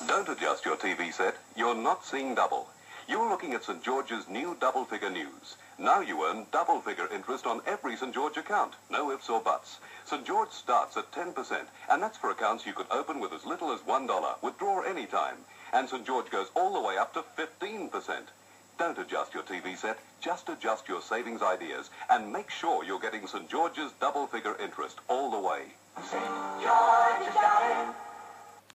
Don't adjust your TV set. You're not seeing double. You're looking at St. George's new double-figure news. Now you earn double-figure interest on every St. George account. No ifs or buts. St. George starts at 10%, and that's for accounts you could open with as little as $1, withdraw any time. And St. George goes all the way up to 15%. Don't adjust your TV set, just adjust your savings ideas and make sure you're getting St. George's double-figure interest all the way. St. George got it.